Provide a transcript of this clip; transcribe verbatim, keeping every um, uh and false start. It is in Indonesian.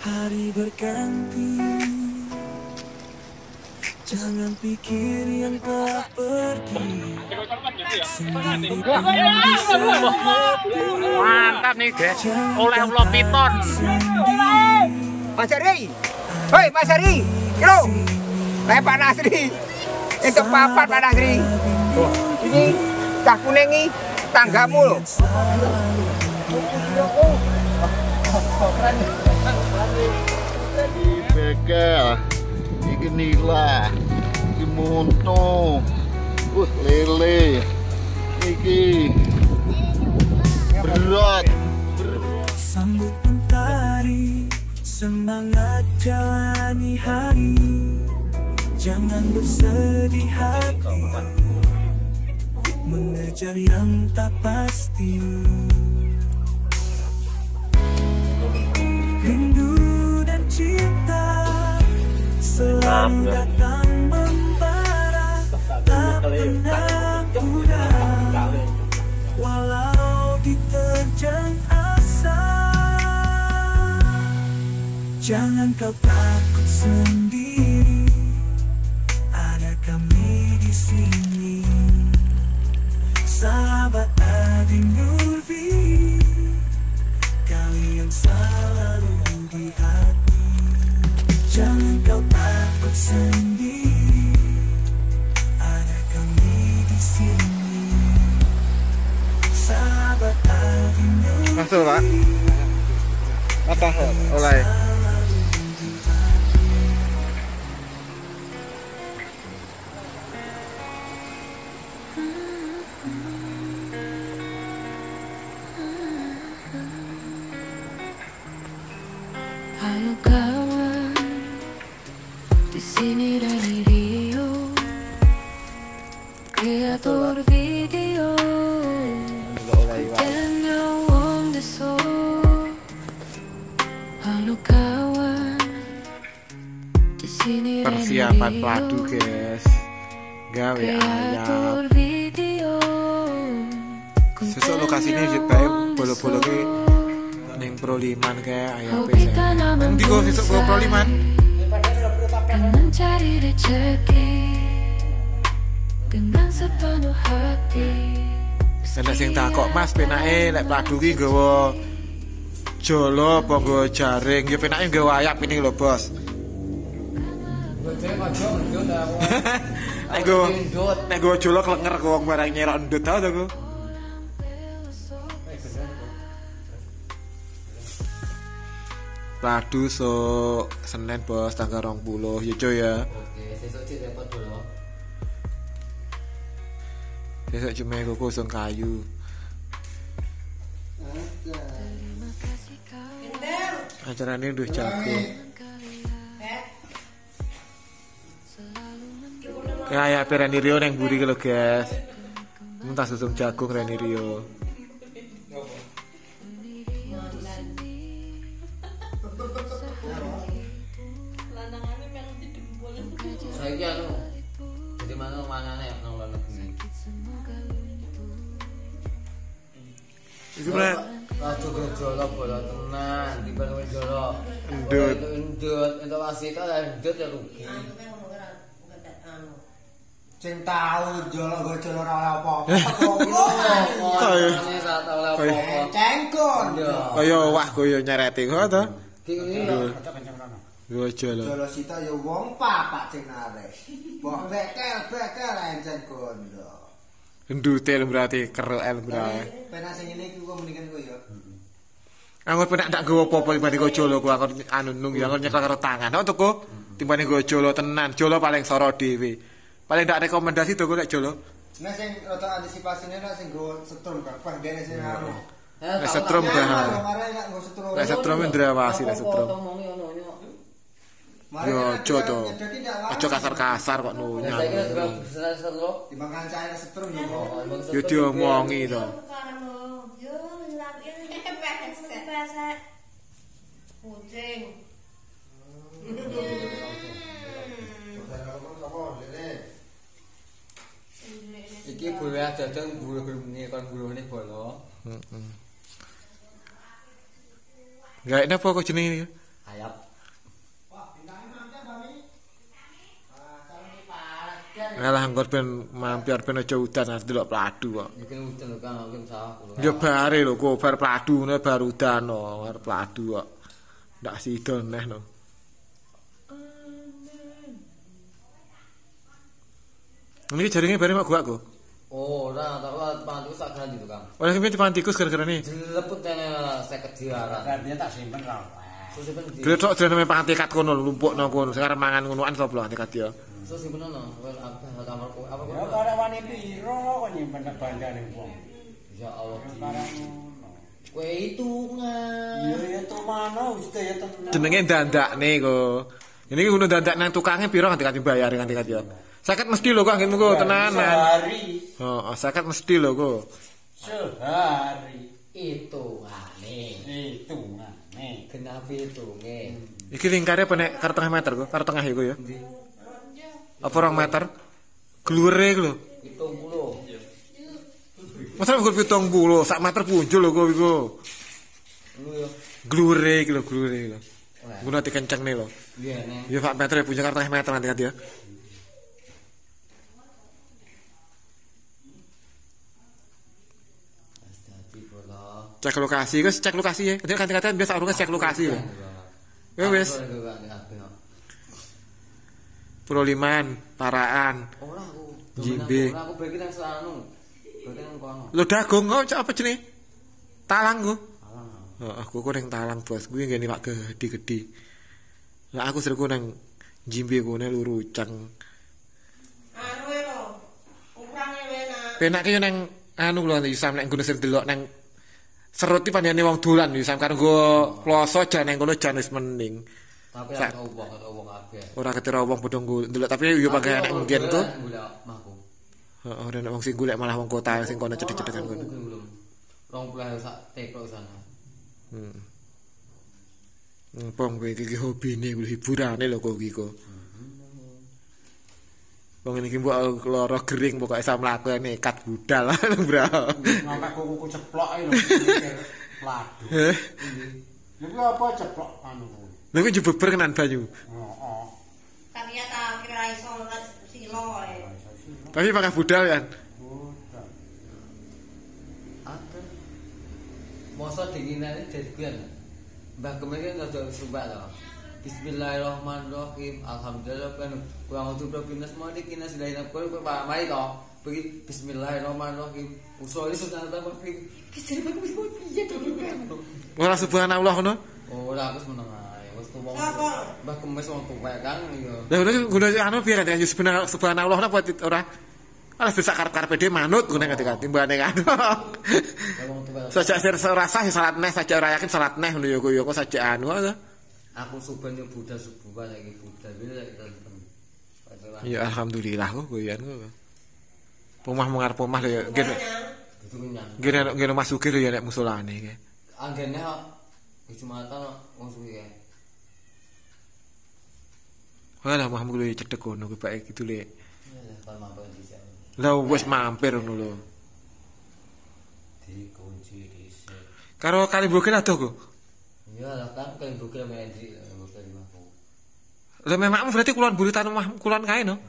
Hari berganti, jangan pikir yang telah pergi sendiri pun bisa hati. Mantap nih guys, oleh ulo piton. Mas Ari, hoi Mas Ari, kilo, saya Pak Nasri, untuk papat Pak Nasri. Oh, ini cah kuning ini tanggamu loh. Di bekel, iki nila, iki monto, uh lele, iki berat. Sambut mentari, semangat jalani hari, jangan bersedih hati, mengejar yang tak pasti. Rindu dan cinta selalu datang membara, tak pernah mudah, walau diterjang asa. Jangan kau takut sendiri, ada kami di sini. Sahabat Adi Nurfi, kalian selalu di hati. Jangan kau takut sendiri, ada kami di sini. Sahabat Adi Nurfi. Masuk Pak. Apa? Oleh. Halo kawan, di sini dari Rio, kreator video, kontennya Wong Deso. Halo kawan, di sini dari Persiapan Rio, padu guys, gawe kreator ayam. video, Sesuk lokasinya juga bolo-bolo ke ning Proliman kayak ayam hobi pesa. karena Nanti gue sesuk gue Proliman. dan mencari rezeki dengan sepenuh hati. Nek sing takok Mas penake lek padu ki nggawa jolo apa nggawa jaring? Ya penake nggawa ayam ini lho, Bos. Nek nggawa nek nggawa jolo klenger kok wong barang nyerok ndut ta to ku. Padu so Senin Bos tanggal dua puluh ya coy ya. Oke, sesuk cek dapat dulu. Besok cuma aku kosong kayu. Acara ini udah jago. Kayak Reni Rio yang buri kalau guys. Muntah susung jagung Reni Rio. Saiki anu. Jadi mana manane nang luar negeri. Itu bener. Aduh gejala bola tenan, dibanding gejala. Endut. Itu endut, itu wasita lah endut ya rugi. Sing tahu jolo go jolo ora apa-apa. Kaya Ini ora tau lah apa-apa. Cengkon. kaya wah koyo nyereti kok to. Ki ngene. Gue jolo. Jolo sita ya wong papat sing arek. Mbok bekel-bekel encen kondo. Endute berarti keruken berarti. Penak sing ngene iki kok mendingan kowe ya. Anggur penak tak gowo apa-apa dibanding go jolo ku anggur anu nung ya anggur nyekel karo tangan. Tok tuku timbane go jolo tenan. Jolo paling soro dhewe. Paling ndak rekomendasi tuku nek jolo. Nek sing rada antisipasine nek sing go setrum kan, pas dene sing anu. Nek setrum bahaya. Nek setrum ndrawasi nek setrum. Yo aja to. Aja kasar-kasar kok nunya. Saya kira juga bisa seru. Dimakan cair setrum yo. Yo diomongi to. Yo ngilangin pesek. Kucing. Iki boleh dadang bulu-bulune kon bulune bolo. Heeh. Gaek napa kok jenenge iki? Hayap. Alah anggur ben mampir ben aja udan arep delok pladu kok. Iki udan lho Kang, iki sawah kula. Ya bare lho kok bar pladu ngene bar udan no, arep pladu kok. Ndak sida neh no. Ini jaringnya bare mak gua kok. Oh, ora tak ora pantu sak ganti to Kang. Oleh kene dipangan tikus gara-gara ini. Dileput tene seket diaran. Gantinya tak simpen ra. Simpen di. Dhewe tok dene pangan tikat kono lumpukno kono. Sekarang mangan ngonoan sapa lho tikat ya. So simpen ono, wel apa kamar ku apa Ya karo wani piro kok nyimpen bandane wong. Ya Allah. Barang Kowe hitungan. iya ya to mana wis ya tenan. Jenenge dandakne kok. Ini kudu dandak nang tukangnya piro nganti kati bayar nganti kati ya. Saket mesti lho kok ngene kok tenanan. Sehari. Heeh, saket mesti lho kok. Sehari. Hitungane. Hitungane. Kenapa hitunge? Iki lingkare apa nek karo tengah meter kok, karo tengah iku ya. Apa rong meter? Glure iku lho. Hitung puluh. Masa nggo pitung puluh, sak meter punjul lho kok iku. Lu yo. Glure iki lho, glure iki lho. Guna dikencengne lho. Iya nih. Ya Pak meter punya karo tengah meter nanti ya. Cek lokasi, guys, cek lokasi ya. Nanti kata-kata biasa orang cek lokasi ya. Ya wes. Pulau Liman, Paraan, Ora aku. Jimbe. Ora aku bagi nang selanu. Bagi nang kono. Lo dagung kok cak apa jenenge? Talang ku. Alang. Heeh, aku ku ning Talang bos. Kuwi ngene Pak gede-gede. Lah aku serku nang Jimbe kene Lurucang. Anu e lho. Ukurannya enak. Penake yo nang anu lho Isam nek nggono sing delok nang serut iki pandene wong dolan Isam karo nggo ploso jan nang kono jan wis mending. Tapi Sa- aku wong kata wong kabeh. Ora ketira wong padha nggo ndelok tapi yo pakai anak mungkin ku. Mahku. Heeh, ora nek wong sing golek malah wong kota sing kono cedhek-cedhekan kono. Rong puluh sak teko sana. Hmm. Pong kowe iki hobine kuwi hiburane lho kok iki kok. Wong iki mbok lara gering pokoke sam mlaku nekat budal bro. Sampai kuku ceplok ae lho mikir pladu. Heh. Niku apa ceplok anu kuwi? Lha kuwi jebeber kenan banyu. Heeh. Tapi ya tak kira iso silo e. Tapi pakai budal kan. Udah. Aten. Masa dinginane dadi kuwi. Mbah kemarin rada sumpah lho. Bismillahirrahmanirrahim. Alhamdulillah kan kurang untuk probinas mau dikinas dari nakul ke Pak Mari toh. Pergi Bismillahirrahmanirrahim. Usul sudah tambah pergi. Kecil banget mesti piye to kan. Ora subhanallah ngono. Oh, ora aku seneng ae. Wis tuwong. Apa? Mbah kemes wong tuwek kan iya. Lah udah guna anu biar kan subhanallah subhanallah napa ora. Alah bisa karep-karepe dhewe manut ngene kate timbane kan. Wong tuwek. Sajak sir rasa salat neh saja ora yakin salat neh ngono ya kok ya kok sajak anu aja. Aku suben yo budal subuh lagi budal wis lek temen. Ya alhamdulillah kok goyan kok. Omah mengarep omah lho ya. Ngene Itu kenyang. ngene ngene masuke lho ya nek musolane iki. Anggene kok Jumatan wong suwi kae. Walah omahmu lho cedhek ngono kuwi bae gitu le. Ya kalau mampir dhisik. Lah wis mampir ngono lho. Dikunci dhisik. Karo kali bukil ado kok. Iya lah kan kalau buka main di buka di aku. Lah memangmu berarti kulon buritan omah kulon kae no.